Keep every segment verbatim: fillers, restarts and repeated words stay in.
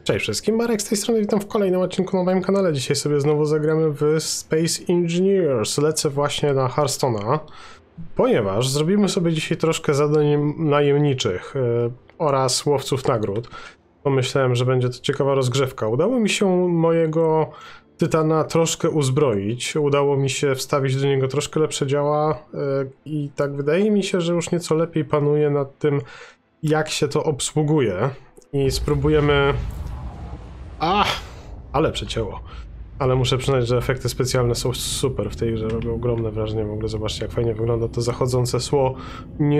Cześć wszystkim, Marek z tej strony, witam w kolejnym odcinku na moim kanale. Dzisiaj sobie znowu zagramy w Space Engineers. Lecę właśnie na Hearthstone'a, ponieważ zrobimy sobie dzisiaj troszkę zadań najemniczych yy, oraz łowców nagród. Pomyślałem, że będzie to ciekawa rozgrzewka. Udało mi się mojego Tytana troszkę uzbroić, udało mi się wstawić do niego troszkę lepsze działa yy, i tak wydaje mi się, że już nieco lepiej panuję nad tym, jak się to obsługuje. I spróbujemy... Ach, ale przecięło. Ale muszę przyznać, że efekty specjalne są super w tej grze, robią ogromne wrażenie. W ogóle zobaczcie, jak fajnie wygląda to zachodzące sło. Nie,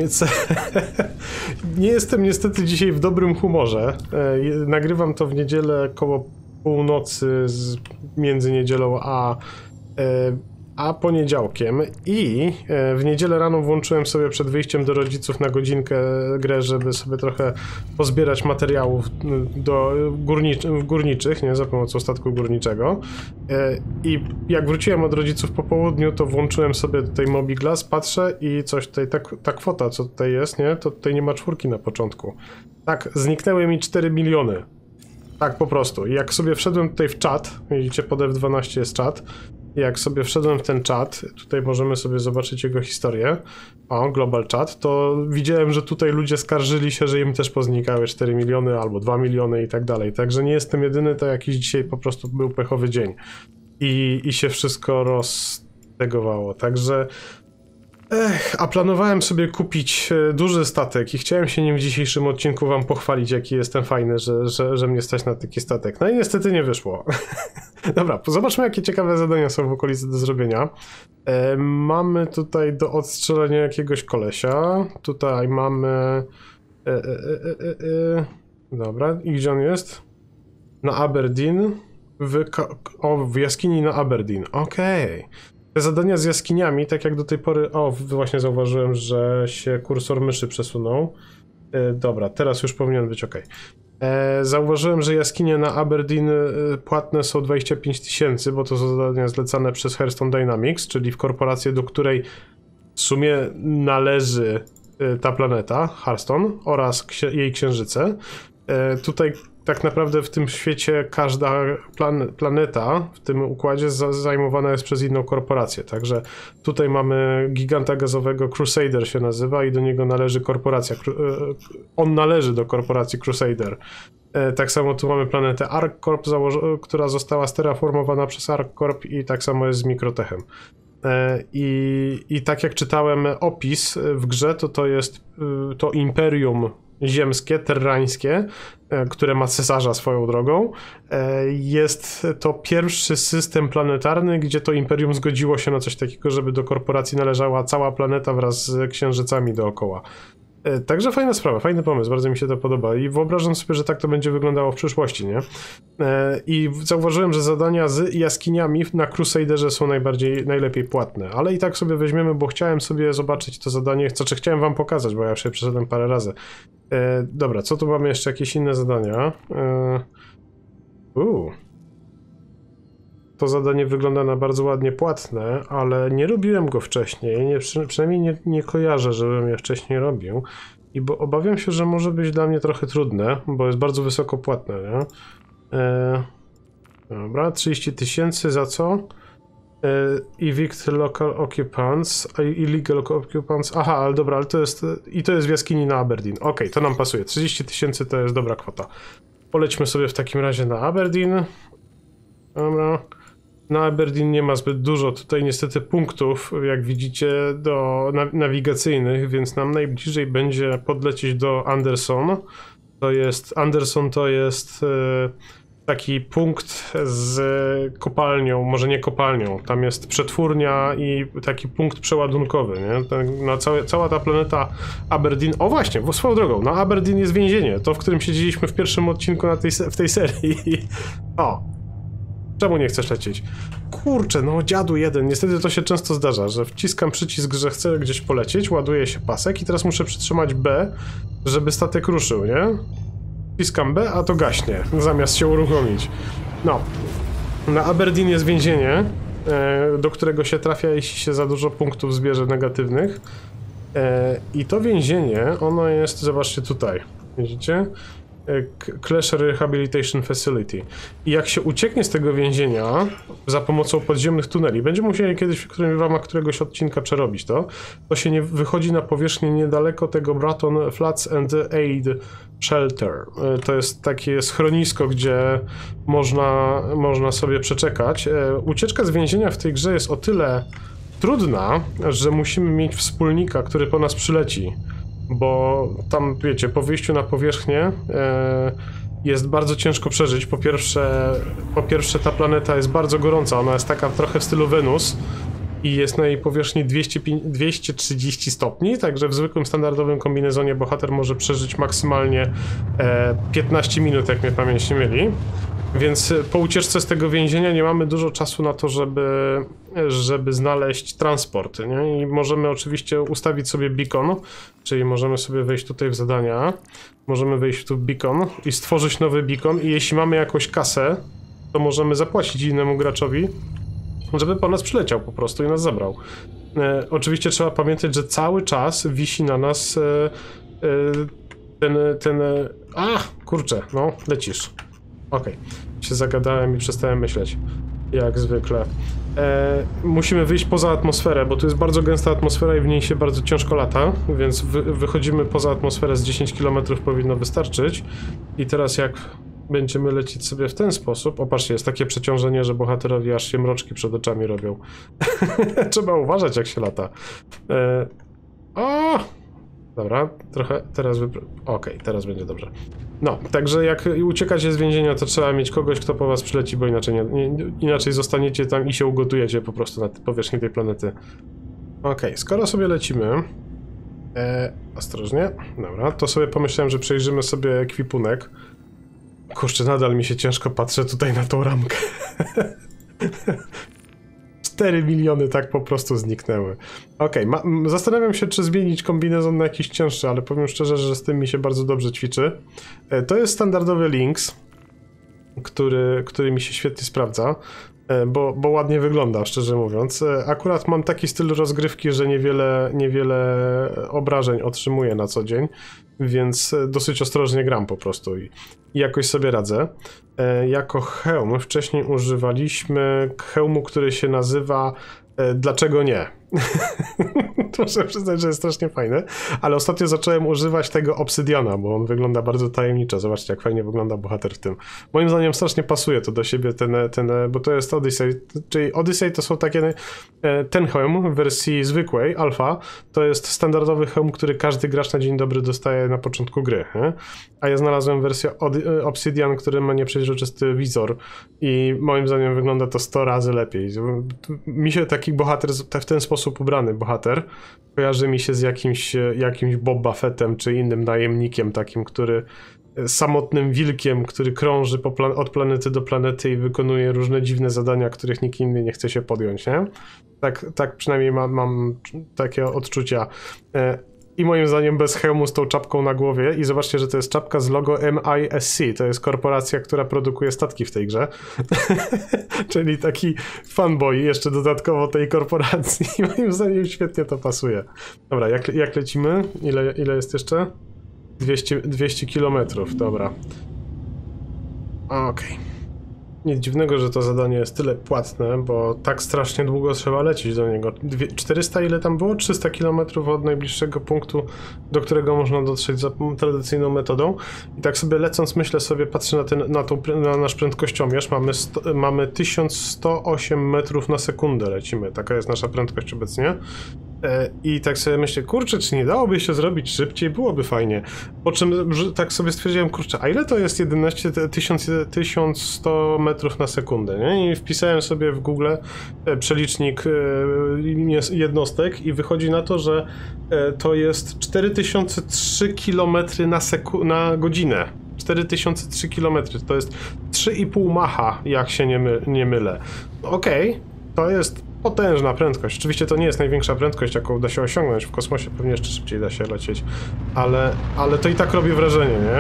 nie jestem niestety dzisiaj w dobrym humorze. E, nagrywam to w niedzielę koło północy z, między niedzielą a, e, a poniedziałkiem i e, w niedzielę rano włączyłem sobie przed wyjściem do rodziców na godzinkę grę, żeby sobie trochę pozbierać materiałów do górnicz górniczych, nie, za pomocą statku górniczego. E, I jak wróciłem od rodziców po południu, to włączyłem sobie tutaj Mobiglass, patrzę i coś tutaj, ta, ta kwota, co tutaj jest, nie, to tutaj nie ma czwórki na początku. Tak, zniknęły mi cztery miliony. Tak po prostu. I jak sobie wszedłem tutaj w czat, widzicie, pod F dwanaście jest czat, jak sobie wszedłem w ten czat, tutaj możemy sobie zobaczyć jego historię, o, global chat, to widziałem, że tutaj ludzie skarżyli się, że im też poznikały cztery miliony albo dwa miliony i tak dalej, także nie jestem jedyny, to jakiś dzisiaj po prostu był pechowy dzień i, i się wszystko roztegowało, także ech, a planowałem sobie kupić duży statek i chciałem się nim w dzisiejszym odcinku wam pochwalić, jaki jestem fajny, że, że, że mnie stać na taki statek. No i niestety nie wyszło. Dobra, zobaczmy, jakie ciekawe zadania są w okolicy do zrobienia. E, mamy tutaj do odstrzelenia jakiegoś kolesia. Tutaj mamy... E, e, e, e, e. Dobra, i gdzie on jest? Na Aberdeen. W, o, w jaskini na Aberdeen. Okej. Okay. Te zadania z jaskiniami, tak jak do tej pory... O, właśnie zauważyłem, że się kursor myszy przesunął. E, dobra, teraz już powinien być ok. E, zauważyłem, że jaskinie na Aberdeen e, płatne są dwadzieścia pięć tysięcy, bo to są zadania zlecane przez Hearthstone Dynamics, czyli w korporację, do której w sumie należy e, ta planeta, Hearthstone, oraz ksi jej księżyce. E, tutaj tak naprawdę w tym świecie każda plan planeta w tym układzie za zajmowana jest przez inną korporację, także tutaj mamy giganta gazowego, Crusader się nazywa i do niego należy korporacja, on należy do korporacji Crusader. Tak samo tu mamy planetę ArcCorp, która została sterraformowana przez ArcCorp i tak samo jest z Microtechem. I, i tak jak czytałem opis w grze, to to jest to imperium ziemskie, terrańskie, które ma cesarza swoją drogą. Jest to pierwszy system planetarny, gdzie to imperium zgodziło się na coś takiego, żeby do korporacji należała cała planeta wraz z księżycami dookoła. Także fajna sprawa, fajny pomysł, bardzo mi się to podoba i wyobrażam sobie, że tak to będzie wyglądało w przyszłości, nie? I zauważyłem, że zadania z jaskiniami na Crusaderze są najbardziej, najlepiej płatne, ale i tak sobie weźmiemy, bo chciałem sobie zobaczyć to zadanie, co czy chciałem wam pokazać, bo ja już je przeszedłem parę razy. E, dobra, co tu mamy jeszcze? Jakieś inne zadania? E, uu. To zadanie wygląda na bardzo ładnie płatne, ale nie robiłem go wcześniej, nie, przy, przynajmniej nie, nie kojarzę, żebym je wcześniej robił. I bo obawiam się, że może być dla mnie trochę trudne, bo jest bardzo wysoko płatne, nie? E, dobra, trzydzieści tysięcy za co? E, evict local occupants, illegal occupants, aha, ale dobra, ale to jest, i to jest w jaskini na Aberdeen. Okej, okay, to nam pasuje, trzydzieści tysięcy to jest dobra kwota. Polećmy sobie w takim razie na Aberdeen. Dobra. Na Aberdeen nie ma zbyt dużo tutaj niestety punktów, jak widzicie, do na nawigacyjnych, więc nam najbliżej będzie podlecieć do Anderson. To jest, Anderson to jest e, taki punkt z kopalnią, może nie kopalnią, tam jest przetwórnia i taki punkt przeładunkowy, nie? Na całe, cała ta planeta Aberdeen, o właśnie, swoją drogą, na Aberdeen jest więzienie, to w którym siedzieliśmy w pierwszym odcinku na tej, w tej serii. O! Czemu nie chcesz lecieć? Kurczę, no dziadu jeden. Niestety to się często zdarza, że wciskam przycisk, że chcę gdzieś polecieć, ładuje się pasek i teraz muszę przytrzymać B, żeby statek ruszył, nie? Wciskam B, a to gaśnie, zamiast się uruchomić. No. Na Aberdeen jest więzienie, do którego się trafia, jeśli się za dużo punktów zbierze negatywnych. I to więzienie, ono jest, zobaczcie tutaj, widzicie? Clasher Rehabilitation Facility. I jak się ucieknie z tego więzienia za pomocą podziemnych tuneli, będziemy musieli kiedyś w, którym, w ramach któregoś odcinka przerobić to, to się nie wychodzi na powierzchnię niedaleko tego Bratton Flats and Aid Shelter. To jest takie schronisko, gdzie można, można sobie przeczekać. Ucieczka z więzienia w tej grze jest o tyle trudna, że musimy mieć wspólnika, który po nas przyleci. Bo tam, wiecie, po wyjściu na powierzchnię e, jest bardzo ciężko przeżyć. Po pierwsze, po pierwsze ta planeta jest bardzo gorąca, ona jest taka trochę w stylu Wenus i jest na jej powierzchni dwieście, dwieście trzydzieści stopni, także w zwykłym, standardowym kombinezonie bohater może przeżyć maksymalnie e, piętnaście minut, jak mnie pamięć nie myli. Więc po ucieczce z tego więzienia nie mamy dużo czasu na to, żeby, żeby znaleźć transport, nie? I możemy oczywiście ustawić sobie beacon, czyli możemy sobie wejść tutaj w zadania, możemy wejść tu w beacon i stworzyć nowy beacon i jeśli mamy jakąś kasę, to możemy zapłacić innemu graczowi, żeby po nas przyleciał po prostu i nas zabrał. E, oczywiście trzeba pamiętać, że cały czas wisi na nas e, e, ten, ten... E, a, kurczę, no, lecisz. Okej, okay. Się zagadałem i przestałem myśleć, jak zwykle. E, musimy wyjść poza atmosferę, bo tu jest bardzo gęsta atmosfera i w niej się bardzo ciężko lata, więc wy, wychodzimy poza atmosferę, z dziesięć kilometrów powinno wystarczyć. I teraz jak będziemy lecieć sobie w ten sposób, opatrzcie, jest takie przeciążenie, że bohaterowi aż się mroczki przed oczami robią. Trzeba uważać, jak się lata. E, o! Dobra, trochę teraz wypr... Okej, okay, teraz będzie dobrze. No, także jak uciekacie z więzienia, to trzeba mieć kogoś, kto po was przyleci, bo inaczej, nie, nie, inaczej zostaniecie tam i się ugotujecie po prostu na powierzchni tej planety. Okej, okay, skoro sobie lecimy... E, ostrożnie, dobra, to sobie pomyślałem, że przejrzymy sobie ekwipunek. Kurczę, nadal mi się ciężko patrzę tutaj na tą ramkę. cztery miliony tak po prostu zniknęły. Okej, okay, zastanawiam się, czy zmienić kombinezon na jakiś cięższy, ale powiem szczerze, że z tym mi się bardzo dobrze ćwiczy. E, to jest standardowy Lynx, który, który mi się świetnie sprawdza, e, bo, bo ładnie wygląda, szczerze mówiąc. E, akurat mam taki styl rozgrywki, że niewiele, niewiele obrażeń otrzymuję na co dzień, więc dosyć ostrożnie gram po prostu i, i jakoś sobie radzę. E, jako hełm wcześniej używaliśmy hełmu, który się nazywa e, Dlaczego nie? Muszę przyznać, że jest strasznie fajny, ale ostatnio zacząłem używać tego obsydiana, bo on wygląda bardzo tajemniczo. Zobaczcie, jak fajnie wygląda bohater w tym. Moim zdaniem strasznie pasuje to do siebie, ten, ten, bo to jest Odyssey, czyli Odyssey to są takie, ten hełm w wersji zwykłej, alfa, to jest standardowy hełm, który każdy gracz na dzień dobry dostaje na początku gry, nie? A ja znalazłem wersję Obsidian, który ma nieprzejrzysty wizor i moim zdaniem wygląda to sto razy lepiej. Mi się taki bohater, w ten sposób ubrany bohater, kojarzy mi się z jakimś, jakimś Boba Fettem, czy innym najemnikiem takim, który samotnym wilkiem, który krąży po plan od planety do planety i wykonuje różne dziwne zadania, których nikt inny nie chce się podjąć, nie? Tak, tak przynajmniej mam, mam takie odczucia. I moim zdaniem bez hełmu z tą czapką na głowie i zobaczcie, że to jest czapka z logo M I S C, to jest korporacja, która produkuje statki w tej grze. Czyli taki fanboy jeszcze dodatkowo tej korporacji. Moim zdaniem świetnie to pasuje. Dobra, jak, jak lecimy? Ile, ile jest jeszcze? dwieście, dwieście kilometrów, dobra. Okej. Okay. Nic dziwnego, że to zadanie jest tyle płatne, bo tak strasznie długo trzeba lecieć do niego. czterysta ile tam było? trzysta kilometrów od najbliższego punktu, do którego można dotrzeć za tradycyjną metodą. I tak sobie lecąc, myślę sobie, patrzę na, ten, na, tą, na nasz prędkościomierz. Mamy, sto, mamy tysiąc sto osiem metrów na sekundę lecimy. Taka jest nasza prędkość obecnie. I tak sobie myślę, kurczę, czy nie dałoby się zrobić szybciej? Byłoby fajnie. Po czym tak sobie stwierdziłem, kurczę, a ile to jest jedenaście tysięcy sto metrów na sekundę, nie? I wpisałem sobie w Google przelicznik jednostek i wychodzi na to, że to jest cztery tysiące trzy kilometry na, na godzinę. cztery tysiące trzy kilometry, to jest trzy i pół macha, jak się nie, my nie mylę. Okej, okay, to jest potężna prędkość. Oczywiście to nie jest największa prędkość, jaką da się osiągnąć w kosmosie, pewnie jeszcze szybciej da się lecieć, ale, ale to i tak robi wrażenie, nie?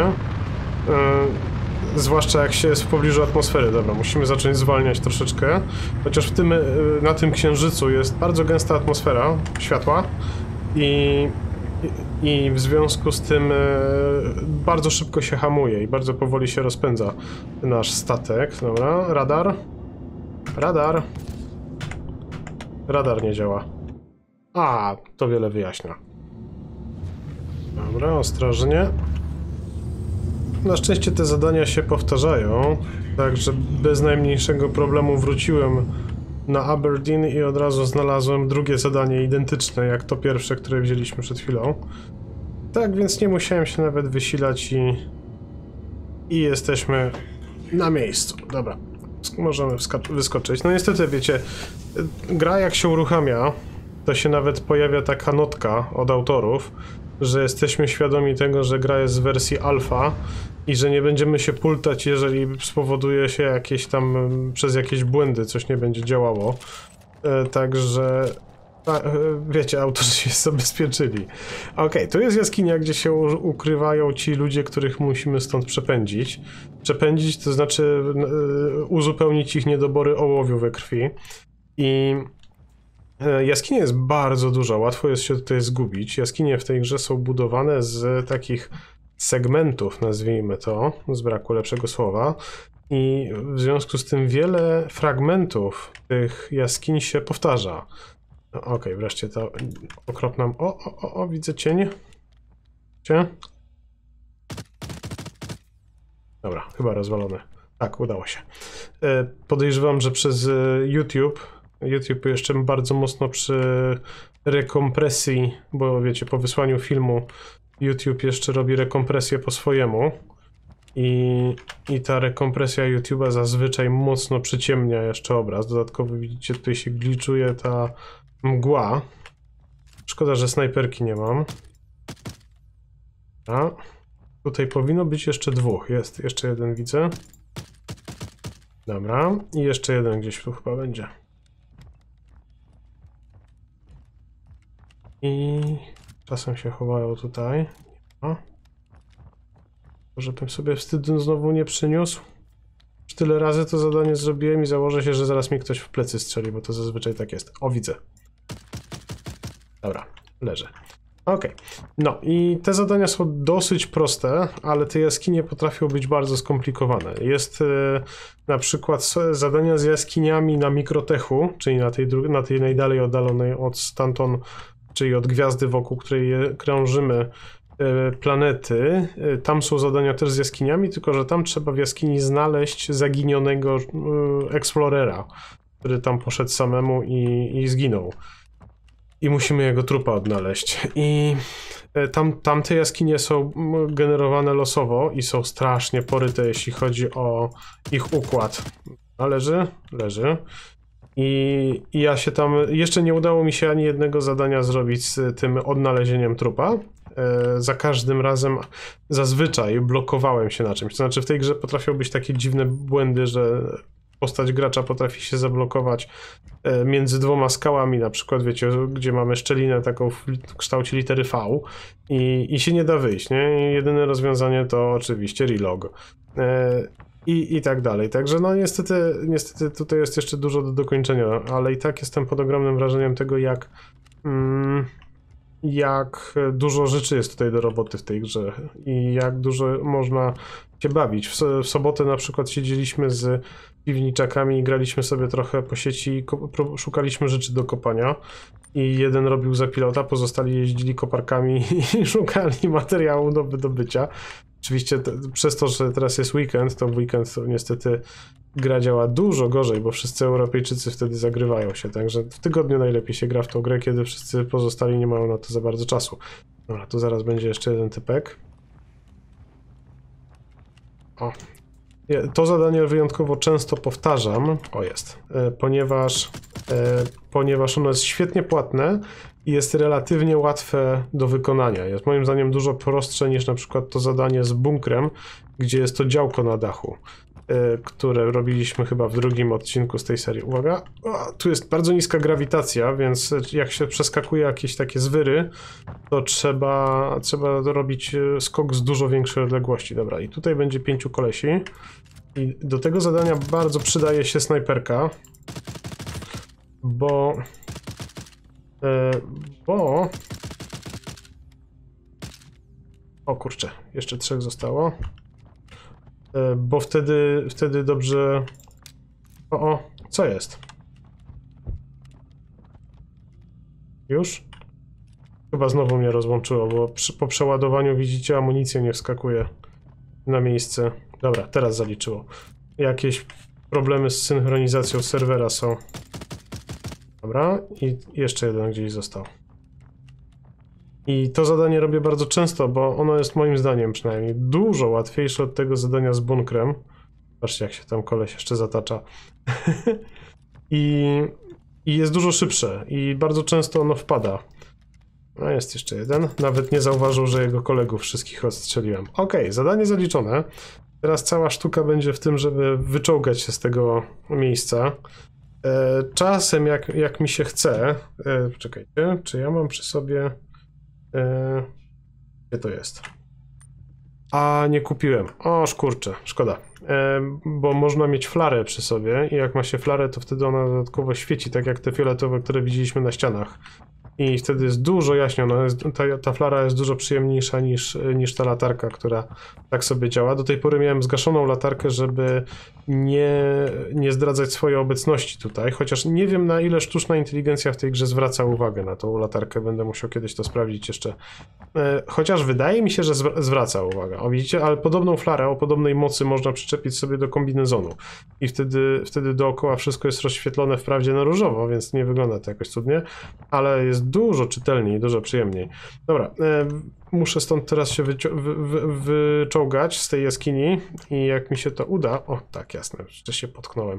Yy, zwłaszcza jak się jest w pobliżu atmosfery. Dobra, musimy zacząć zwalniać troszeczkę, chociaż w tym, yy, na tym księżycu jest bardzo gęsta atmosfera światła i i w związku z tym e, bardzo szybko się hamuje i bardzo powoli się rozpędza nasz statek. Dobra, radar. Radar. Radar nie działa. A, to wiele wyjaśnia. Dobra, ostrożnie. Na szczęście te zadania się powtarzają, także bez najmniejszego problemu wróciłem na Aberdeen i od razu znalazłem drugie zadanie identyczne jak to pierwsze, które wzięliśmy przed chwilą. Tak więc nie musiałem się nawet wysilać i, i jesteśmy na miejscu. Dobra, możemy wyskoczyć. No niestety, wiecie, gra jak się uruchamia, to się nawet pojawia taka notka od autorów, że jesteśmy świadomi tego, że gra jest w wersji alfa i że nie będziemy się pultać, jeżeli spowoduje się jakieś tam, przez jakieś błędy coś nie będzie działało. E, także, a, e, wiecie, autorzy się zabezpieczyli. Okej, okay, tu jest jaskinia, gdzie się ukrywają ci ludzie, których musimy stąd przepędzić. Przepędzić to znaczy e, uzupełnić ich niedobory ołowiu we krwi. I jaskinia jest bardzo duża, łatwo jest się tutaj zgubić. Jaskinie w tej grze są budowane z takich segmentów, nazwijmy to, z braku lepszego słowa. I w związku z tym wiele fragmentów tych jaskiń się powtarza. No, okej, okay, wreszcie to okropna... O, o, o, o, widzę cień. Cię? Dobra, chyba rozwalone. Tak, udało się. Podejrzewam, że przez YouTube YouTube jeszcze bardzo mocno przy rekompresji, bo wiecie, po wysłaniu filmu YouTube jeszcze robi rekompresję po swojemu i, i ta rekompresja YouTube'a zazwyczaj mocno przyciemnia jeszcze obraz. Dodatkowo widzicie, tutaj się gliczuje ta mgła. Szkoda, że snajperki nie mam. A tutaj powinno być jeszcze dwóch. Jest, jeszcze jeden widzę. Dobra, i jeszcze jeden gdzieś tu chyba będzie. I czasem się chowają tutaj. O. Żebym sobie wstydu znowu nie przyniósł. Już tyle razy to zadanie zrobiłem i założę się, że zaraz mi ktoś w plecy strzeli, bo to zazwyczaj tak jest. O, widzę. Dobra, leży. Okej. Okay. No i te zadania są dosyć proste, ale te jaskinie potrafią być bardzo skomplikowane. Jest e, na przykład zadania z jaskiniami na mikrotechu, czyli na tej, na tej najdalej oddalonej od Stanton, czyli od gwiazdy, wokół której krążymy, planety. Tam są zadania też z jaskiniami, tylko że tam trzeba w jaskini znaleźć zaginionego Explorera, który tam poszedł samemu i, i zginął. I musimy jego trupa odnaleźć. I tam, tamte jaskinie są generowane losowo i są strasznie poryte, jeśli chodzi o ich układ. A leży? Leży. I, I ja się tam, jeszcze nie udało mi się ani jednego zadania zrobić z tym odnalezieniem trupa. E, za każdym razem zazwyczaj blokowałem się na czymś. To znaczy w tej grze potrafią być takie dziwne błędy, że postać gracza potrafi się zablokować e, między dwoma skałami, na przykład wiecie, gdzie mamy szczelinę taką w kształcie litery V i, i się nie da wyjść, nie? I jedyne rozwiązanie to oczywiście relog. E, I, I tak dalej. Także no niestety, niestety tutaj jest jeszcze dużo do dokończenia, ale i tak jestem pod ogromnym wrażeniem tego, jak mm, jak dużo rzeczy jest tutaj do roboty w tej grze i jak dużo można się bawić. W, w sobotę na przykład siedzieliśmy z piwniczakami i graliśmy sobie trochę po sieci i szukaliśmy rzeczy do kopania i jeden robił za pilota, pozostali jeździli koparkami i szukali materiału do wydobycia. Oczywiście te, przez to, że teraz jest weekend, to w weekend to niestety gra działa dużo gorzej, bo wszyscy Europejczycy wtedy zagrywają się, także w tygodniu najlepiej się gra w tą grę, kiedy wszyscy pozostali nie mają na to za bardzo czasu. Dobra, tu zaraz będzie jeszcze jeden typek. O. To zadanie wyjątkowo często powtarzam, o jest, ponieważ, ponieważ ono jest świetnie płatne i jest relatywnie łatwe do wykonania. Jest moim zdaniem dużo prostsze niż na przykład to zadanie z bunkrem, gdzie jest to działko na dachu, które robiliśmy chyba w drugim odcinku z tej serii. Uwaga, o, tu jest bardzo niska grawitacja, więc jak się przeskakuje jakieś takie zwyry, to trzeba, trzeba robić skok z dużo większej odległości. Dobra, i tutaj będzie pięciu kolesi. I do tego zadania bardzo przydaje się snajperka, bo... Bo O kurczę, jeszcze trzech zostało. E, bo wtedy, wtedy dobrze... O, o, co jest? Już? Chyba znowu mnie rozłączyło, bo przy, po przeładowaniu widzicie, amunicja nie wskakuje na miejsce. Dobra, teraz zaliczyło. Jakieś problemy z synchronizacją serwera są. Dobra, i jeszcze jeden gdzieś został. I to zadanie robię bardzo często, bo ono jest moim zdaniem przynajmniej dużo łatwiejsze od tego zadania z bunkrem. Patrzcie, jak się tam koleś jeszcze zatacza. I, I jest dużo szybsze i bardzo często ono wpada. No jest jeszcze jeden. Nawet nie zauważył, że jego kolegów wszystkich odstrzeliłem. Okej, okay, zadanie zaliczone. Teraz cała sztuka będzie w tym, żeby wyczołgać się z tego miejsca. E, czasem, jak, jak mi się chce... E, czekajcie, czy ja mam przy sobie... E, gdzie to jest? A, nie kupiłem. O, szkurczę, szkoda. E, bo można mieć flarę przy sobie i jak ma się flarę, to wtedy ona dodatkowo świeci, tak jak te fioletowe, które widzieliśmy na ścianach. I wtedy jest dużo jaśniej, ona jest, ta, ta flara jest dużo przyjemniejsza niż, niż ta latarka, która tak sobie działa. Do tej pory miałem zgaszoną latarkę, żeby nie, nie zdradzać swojej obecności tutaj, chociaż nie wiem, na ile sztuczna inteligencja w tej grze zwraca uwagę na tą latarkę, będę musiał kiedyś to sprawdzić jeszcze. E, chociaż wydaje mi się, że zwraca uwagę. O, widzicie, ale podobną flarę o podobnej mocy można przyczepić sobie do kombinezonu i wtedy, wtedy dookoła wszystko jest rozświetlone wprawdzie na różowo, więc nie wygląda to jakoś cudnie, ale jest dużo czytelniej, dużo przyjemniej. Dobra, e, muszę stąd teraz się wy, wy, wyczołgać z tej jaskini i jak mi się to uda... O, tak, jasne, jeszcze się potknąłem.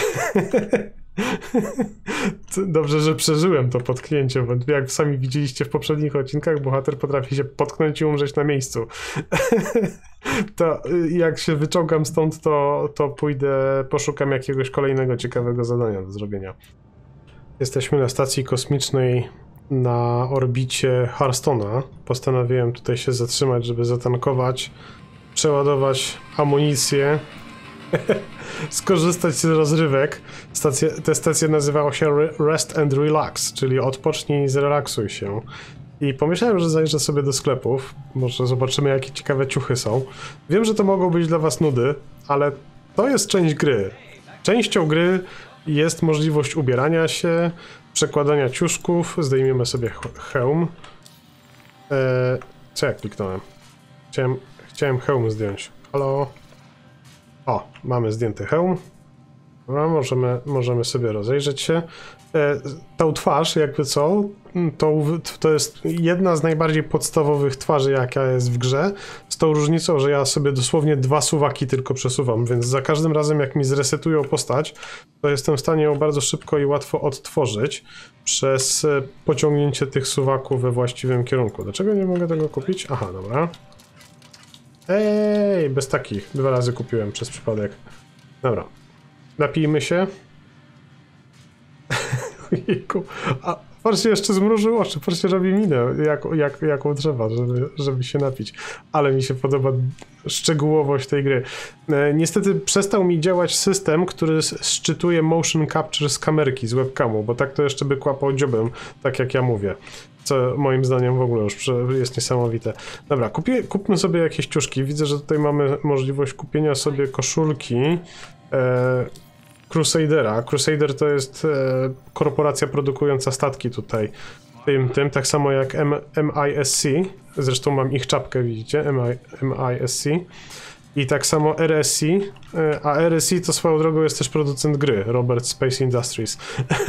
Dobrze, że przeżyłem to potknięcie, bo jak sami widzieliście w poprzednich odcinkach, bohater potrafi się potknąć i umrzeć na miejscu. To jak się wyczołgam stąd, to, to pójdę, poszukam jakiegoś kolejnego ciekawego zadania do zrobienia. Jesteśmy na stacji kosmicznej na orbicie Harstona. Postanowiłem tutaj się zatrzymać, żeby zatankować, przeładować amunicję, skorzystać z rozrywek. Stacja, ta stacja nazywała się Rest and Relax, czyli odpocznij i zrelaksuj się. I pomyślałem, że zajrzę sobie do sklepów, może zobaczymy, jakie ciekawe ciuchy są. Wiem, że to mogą być dla was nudy, ale to jest część gry. Częścią gry jest możliwość ubierania się, przekładania ciuszków. Zdejmiemy sobie hełm. Eee, co ja kliknąłem? Chciałem, chciałem hełm zdjąć. Halo? O, mamy zdjęty hełm. No, możemy, możemy sobie rozejrzeć się. E, tą twarz, jakby co, to, to jest jedna z najbardziej podstawowych twarzy, jaka jest w grze, z tą różnicą, że ja sobie dosłownie dwa suwaki tylko przesuwam, więc za każdym razem, jak mi zresetują postać, to jestem w stanie ją bardzo szybko i łatwo odtworzyć przez pociągnięcie tych suwaków we właściwym kierunku. Dlaczego nie mogę tego kupić? Aha, dobra. Ej, bez takich. Dwa razy kupiłem przez przypadek. Dobra. Napijmy się. Ojejku. A patrzcie, jeszcze zmrużył oczy, patrzcie, robi minę, jak, jak, jaką trzeba, żeby, żeby się napić. Ale mi się podoba szczegółowość tej gry. E, niestety przestał mi działać system, który szczytuje motion capture z kamerki, z webcamu, bo tak to jeszcze by kłapał dziobem, tak jak ja mówię. Co moim zdaniem w ogóle już jest niesamowite. Dobra, kupię, kupmy sobie jakieś ciuszki. Widzę, że tutaj mamy możliwość kupienia sobie koszulki e, Crusadera. Crusader to jest e, korporacja produkująca statki tutaj. Tym, tym, tak samo jak M I S C. Zresztą mam ich czapkę, widzicie? M I S C. I tak samo R S C. E, a R S C to swoją drogą jest też producent gry. Robert Space Industries.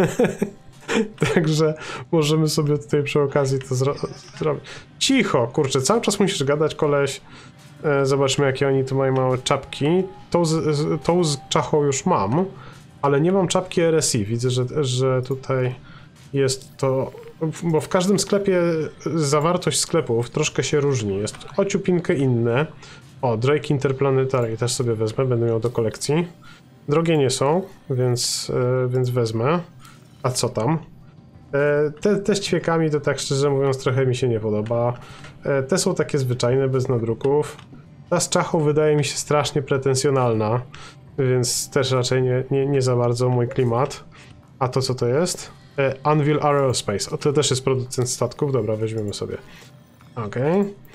Także możemy sobie tutaj przy okazji to zro zrobić. Cicho, kurczę, cały czas musisz gadać, koleś. E, zobaczmy, jakie oni tu mają małe czapki. Tą z, z, tą z czachą już mam, ale nie mam czapki R S I. Widzę, że, że tutaj jest to... Bo w każdym sklepie zawartość sklepów troszkę się różni. Jest o ciupinkę inne. O, Drake Interplanetary też sobie wezmę, będę miał do kolekcji. Drogie nie są, więc, e, więc wezmę. A co tam? E, te, te z ćwiekami to tak szczerze mówiąc trochę mi się nie podoba. E, te są takie zwyczajne, bez nadruków. Ta z czachą wydaje mi się strasznie pretensjonalna, więc też raczej nie, nie, nie za bardzo mój klimat. A to co to jest? E, Anvil Aerospace. O, to też jest producent statków. Dobra, weźmiemy sobie. Okej. Okay.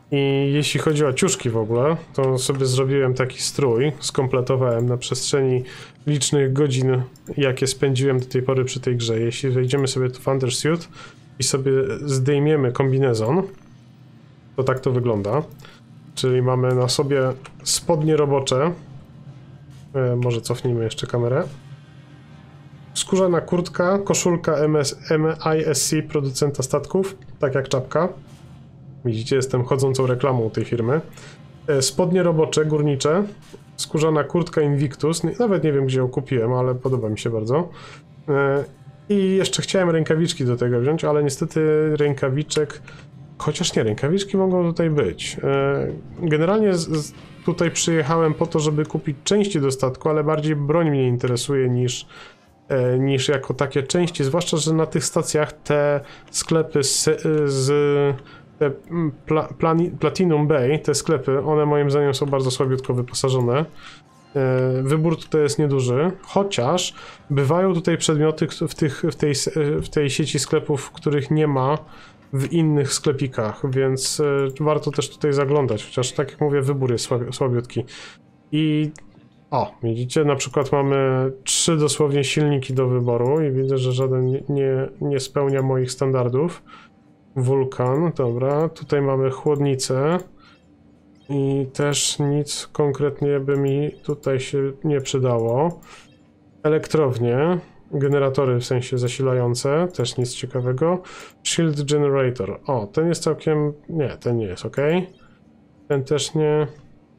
I jeśli chodzi o ciuszki w ogóle, to sobie zrobiłem taki strój, skompletowałem na przestrzeni licznych godzin, jakie spędziłem do tej pory przy tej grze. Jeśli wejdziemy sobie tu w Undersuit i sobie zdejmiemy kombinezon, to tak to wygląda. Czyli mamy na sobie spodnie robocze. E, może cofnijmy jeszcze kamerę. Skórzana kurtka, koszulka M I S C, producenta statków, tak jak czapka. Widzicie, jestem chodzącą reklamą tej firmy. E, spodnie robocze, górnicze. Skórzana kurtka Invictus. Nawet nie wiem, gdzie ją kupiłem, ale podoba mi się bardzo. E, I jeszcze chciałem rękawiczki do tego wziąć, ale niestety rękawiczek... Chociaż nie, rękawiczki mogą tutaj być. Generalnie z, z tutaj przyjechałem po to, żeby kupić części do statku, ale bardziej broń mnie interesuje niż, niż jako takie części, zwłaszcza, że na tych stacjach te sklepy z, z te pla, plani, Platinum Bay, te sklepy, one moim zdaniem są bardzo słabiutko wyposażone. Wybór tutaj jest nieduży, chociaż bywają tutaj przedmioty w, tych, w, tej, w tej sieci sklepów, których nie ma w innych sklepikach, więc y, warto też tutaj zaglądać, chociaż tak jak mówię, wybór jest słabi słabiutki. I o, widzicie, na przykład mamy trzy dosłownie silniki do wyboru i widzę, że żaden nie, nie, nie spełnia moich standardów. Wulkan, dobra, tutaj mamy chłodnicę i też nic konkretnie by mi tutaj się nie przydało. Elektrownie. Generatory w sensie zasilające, też nic ciekawego. Shield Generator. O, ten jest całkiem... Nie, ten nie jest ok. Ten też nie.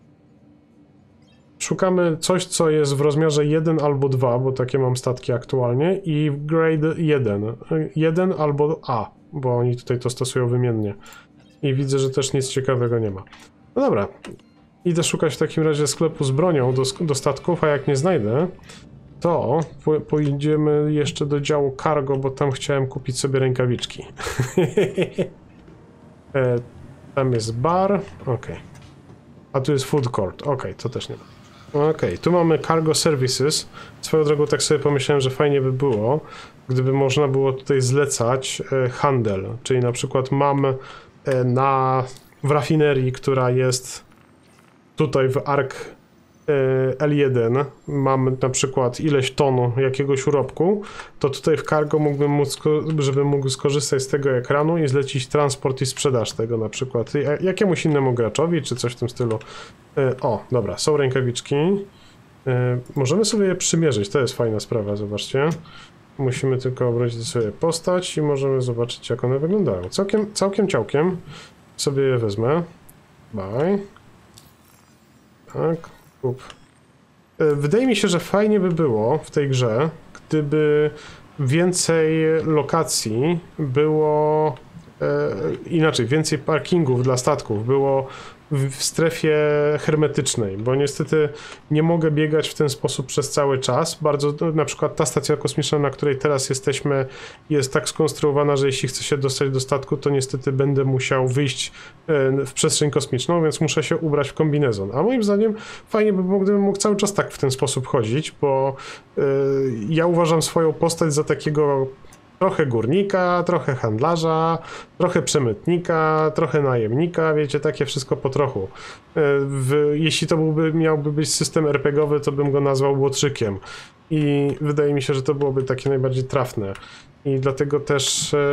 Szukamy coś, co jest w rozmiarze jeden albo dwa, bo takie mam statki aktualnie, i w grade jeden. jeden albo A, bo oni tutaj to stosują wymiennie. I widzę, że też nic ciekawego nie ma. No dobra. Idę szukać w takim razie sklepu z bronią do, do statków, a jak nie znajdę, to po, pojedziemy jeszcze do działu cargo, bo tam chciałem kupić sobie rękawiczki. e, tam jest bar, ok. A tu jest food court, ok, to też nie ma. Ok, tu mamy cargo services. Swoją drogą tak sobie pomyślałem, że fajnie by było, gdyby można było tutaj zlecać e, handel. Czyli na przykład mam e, na w rafinerii, która jest tutaj w Ark L jeden, mam na przykład ileś ton jakiegoś urobku, to tutaj w cargo mógłbym móc, żebym mógł skorzystać z tego ekranu i zlecić transport i sprzedaż tego na przykład jakiemuś innemu graczowi, czy coś w tym stylu. O, dobra, są rękawiczki. Możemy sobie je przymierzyć, to jest fajna sprawa, zobaczcie. Musimy tylko obrócić sobie postać i możemy zobaczyć, jak one wyglądają. Całkiem, całkiem ciałkiem sobie je wezmę. Bye. Tak. Wydaje mi się, że fajnie by było w tej grze, gdyby więcej lokacji było, e, inaczej, więcej parkingów dla statków było w, w strefie hermetycznej, bo niestety nie mogę biegać w ten sposób przez cały czas. Bardzo, na przykład ta stacja kosmiczna, na której teraz jesteśmy, jest tak skonstruowana, że jeśli chcę się dostać do statku, to niestety będę musiał wyjść e, w przestrzeń kosmiczną, więc muszę się ubrać w kombinezon. A moim zdaniem fajnie by było, gdybym mógł cały czas tak w ten sposób chodzić, bo e, ja uważam swoją postać za takiego trochę górnika, trochę handlarza, trochę przemytnika, trochę najemnika, wiecie, takie wszystko po trochu. W, jeśli to byłby, miałby być system er pe gie owy, to bym go nazwał łotrzykiem. I wydaje mi się, że to byłoby takie najbardziej trafne. I dlatego też e,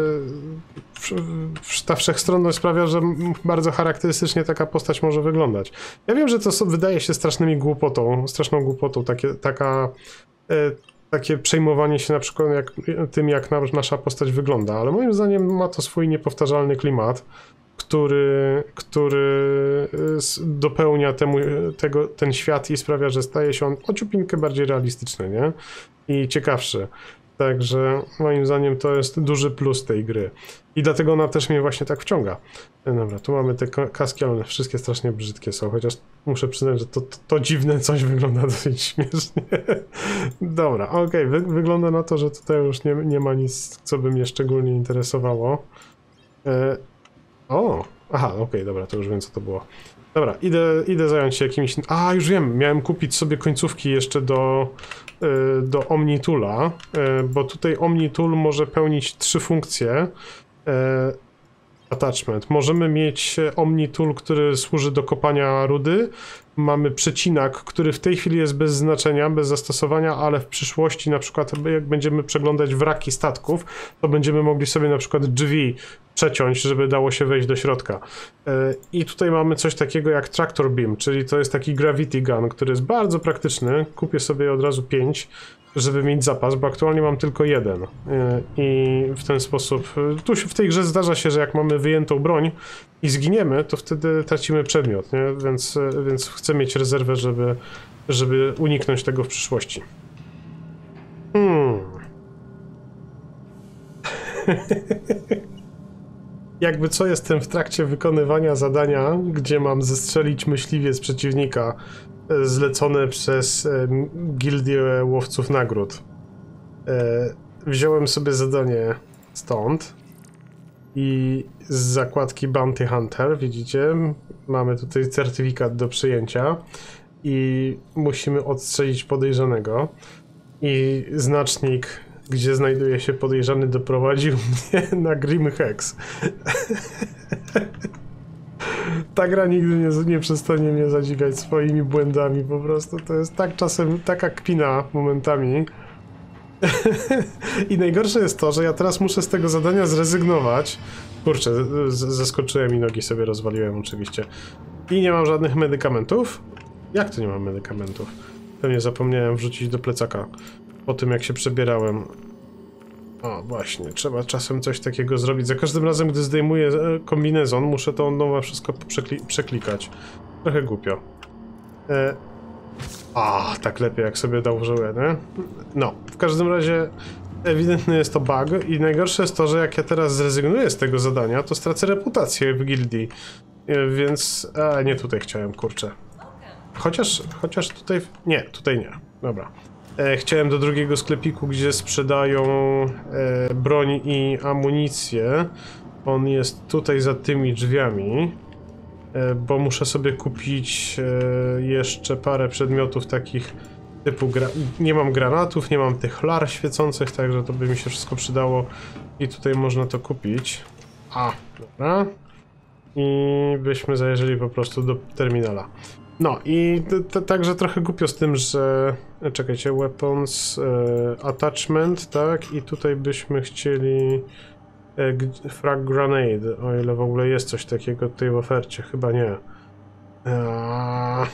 e, ta wszechstronność sprawia, że bardzo charakterystycznie taka postać może wyglądać. Ja wiem, że to so, wydaje się strasznymi głupotą, straszną głupotą, takie, taka... E, takie przejmowanie się na przykład jak, tym, jak nasza postać wygląda, ale moim zdaniem ma to swój niepowtarzalny klimat, który, który dopełnia temu, tego, ten świat i sprawia, że staje się on o ciupinkę bardziej realistyczny, nie? I ciekawszy. Także moim zdaniem to jest duży plus tej gry. I dlatego ona też mnie właśnie tak wciąga. Dobra, tu mamy te kaski, ale one wszystkie strasznie brzydkie są, chociaż muszę przyznać, że to, to, to dziwne coś wygląda dosyć śmiesznie. Dobra, okej, okay. Wy, wygląda na to, że tutaj już nie, nie ma nic, co by mnie szczególnie interesowało. E... O, aha, okej, okay, dobra, to już wiem, co to było. Dobra, idę, idę zająć się jakimiś... A, już wiem, miałem kupić sobie końcówki jeszcze do, do Omnitoola, bo tutaj Omnitool może pełnić trzy funkcje. attachment. Możemy mieć Omni Tool, który służy do kopania rudy. Mamy przecinak, który w tej chwili jest bez znaczenia, bez zastosowania, ale w przyszłości na przykład jak będziemy przeglądać wraki statków, to będziemy mogli sobie na przykład drzwi przeciąć, żeby dało się wejść do środka. I tutaj mamy coś takiego jak Tractor Beam, czyli to jest taki Gravity Gun, który jest bardzo praktyczny. Kupię sobie od razu pięć, żeby mieć zapas, bo aktualnie mam tylko jeden. I w ten sposób, tu w tej grze zdarza się, że jak mamy wyjętą broń i zginiemy, to wtedy tracimy przedmiot, nie? Więc, więc chcę mieć rezerwę, żeby, żeby uniknąć tego w przyszłości. Hmm. Jakby co, jestem w trakcie wykonywania zadania, gdzie mam zestrzelić myśliwiec przeciwnika zlecone przez e, Gildię Łowców Nagród. E, wziąłem sobie zadanie stąd i z zakładki Bounty Hunter, widzicie, mamy tutaj certyfikat do przyjęcia i musimy odstrzelić podejrzanego i znacznik, gdzie znajduje się podejrzany, doprowadził mnie na Grim Hex. Ta gra nigdy nie, nie przestanie mnie zadziwiać swoimi błędami, po prostu to jest tak czasem, taka kpina momentami. I najgorsze jest to, że ja teraz muszę z tego zadania zrezygnować. Kurczę, zeskoczyłem i nogi sobie rozwaliłem oczywiście. I nie mam żadnych medykamentów? Jak to nie mam medykamentów? Pewnie zapomniałem wrzucić do plecaka po tym, jak się przebierałem. O, właśnie, trzeba czasem coś takiego zrobić. Za każdym razem, gdy zdejmuję kombinezon, muszę to od nowa wszystko przekli przeklikać. Trochę głupio. E... A, tak lepiej, jak sobie dołożyłem, nie? No, w każdym razie ewidentny jest to bug i najgorsze jest to, że jak ja teraz zrezygnuję z tego zadania, to stracę reputację w gildii. E, więc... A, nie tutaj chciałem, kurczę. Chociaż, chociaż tutaj... Nie, tutaj nie. Dobra. E, chciałem do drugiego sklepiku, gdzie sprzedają e, broń i amunicję. On jest tutaj za tymi drzwiami, e, bo muszę sobie kupić e, jeszcze parę przedmiotów takich typu... Gra nie mam granatów, nie mam tych lar świecących, także to by mi się wszystko przydało i tutaj można to kupić. A, dobra. I byśmy zajrzeli po prostu do terminala. No i także trochę głupio z tym, że... Czekajcie, weapons, e, attachment, tak? I tutaj byśmy chcieli e, frag grenade, o ile w ogóle jest coś takiego tutaj w ofercie, chyba nie. Eee,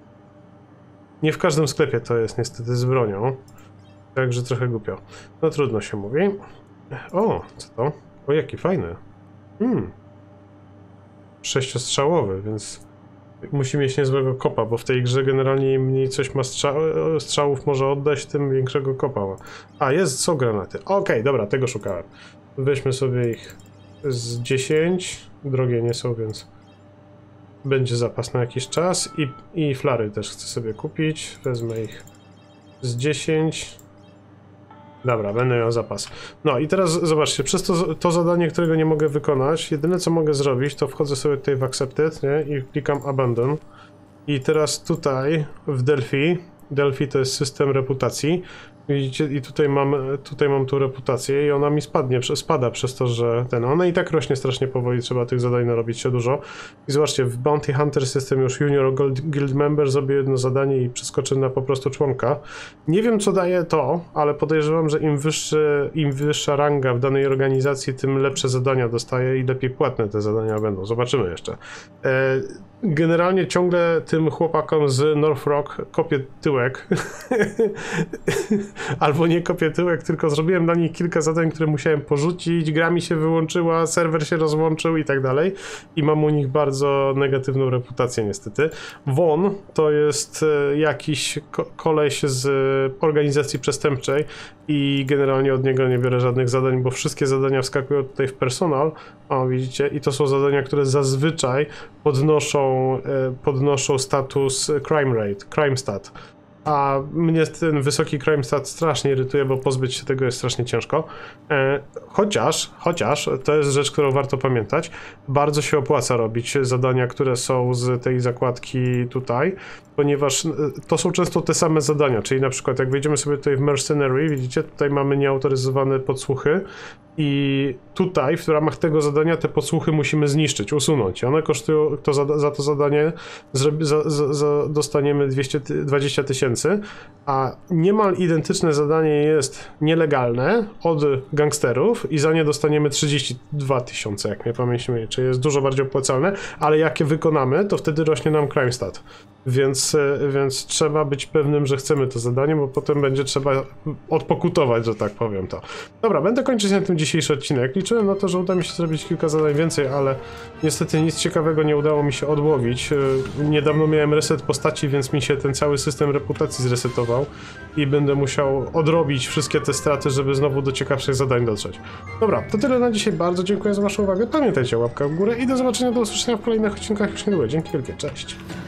nie w każdym sklepie to jest niestety z bronią, także trochę głupio. No trudno się mówi. O, co to? O, jaki fajny. Hmm. Sześciostrzałowy, więc... Musi mieć niezłego kopa, bo w tej grze generalnie im mniej coś ma strza strzałów może oddać, tym większego kopa ma. A, jest, są granaty. Okej, okay, dobra, tego szukałem. Weźmy sobie ich z dziesięć. Drogie nie są, więc będzie zapas na jakiś czas. I, i flary też chcę sobie kupić. Wezmę ich z dziesięć. Dobra, będę miał zapas. No i teraz zobaczcie, przez to, to zadanie, którego nie mogę wykonać, jedyne co mogę zrobić, to wchodzę sobie tutaj w Accepted, nie? I klikam Abandon. I teraz tutaj w Delphi, Delphi to jest system reputacji, widzicie, i tutaj mam, tutaj mam tą reputację i ona mi spadnie, spada przez to, że ten, ona i tak rośnie strasznie powoli, trzeba tych zadań narobić się dużo. I zobaczcie, w Bounty Hunter system już Junior Guild Member zrobię jedno zadanie i przeskoczę na po prostu członka. Nie wiem, co daje to, ale podejrzewam, że im, wyższy, im wyższa ranga w danej organizacji, tym lepsze zadania dostaje i lepiej płatne te zadania będą. Zobaczymy jeszcze. E Generalnie ciągle tym chłopakom z North Rock kopię tyłek. Albo nie kopię tyłek, tylko zrobiłem dla nich kilka zadań, które musiałem porzucić, gra mi się wyłączyła, serwer się rozłączył i tak dalej. I mam u nich bardzo negatywną reputację niestety. Von to jest jakiś ko koleś z organizacji przestępczej i generalnie od niego nie biorę żadnych zadań, bo wszystkie zadania wskakują tutaj w personal. O, widzicie? I to są zadania, które zazwyczaj podnoszą, podnoszą status crime rate, crime stat. A mnie ten wysoki crime stat strasznie irytuje, bo pozbyć się tego jest strasznie ciężko. E, chociaż, chociaż, to jest rzecz, którą warto pamiętać, bardzo się opłaca robić zadania, które są z tej zakładki tutaj, ponieważ to są często te same zadania, czyli na przykład jak wejdziemy sobie tutaj w Mercenary, widzicie, tutaj mamy nieautoryzowane podsłuchy I tutaj w ramach tego zadania te podsłuchy musimy zniszczyć, usunąć. I one kosztują, to za, za to zadanie zrobi, za, za, za dostaniemy dwieście, dwadzieścia tysięcy, a niemal identyczne zadanie jest nielegalne od gangsterów i za nie dostaniemy trzydzieści dwa tysiące, jak mnie pamięć myli, czyli jest dużo bardziej opłacalne, ale jak je wykonamy, to wtedy rośnie nam crime stat. Więc, więc trzeba być pewnym, że chcemy to zadanie, bo potem będzie trzeba odpokutować, że tak powiem to. Dobra, będę kończyć na tym dzisiejszy odcinek. Liczyłem na to, że uda mi się zrobić kilka zadań więcej, ale niestety nic ciekawego nie udało mi się odłowić. Niedawno miałem reset postaci, więc mi się ten cały system reputacji zresetował i będę musiał odrobić wszystkie te straty, żeby znowu do ciekawszych zadań dotrzeć. Dobra, to tyle na dzisiaj. Bardzo dziękuję za waszą uwagę. Pamiętajcie o łapkach w górę i do zobaczenia, do usłyszenia w kolejnych odcinkach już niedługo. Dzięki wielkie, cześć!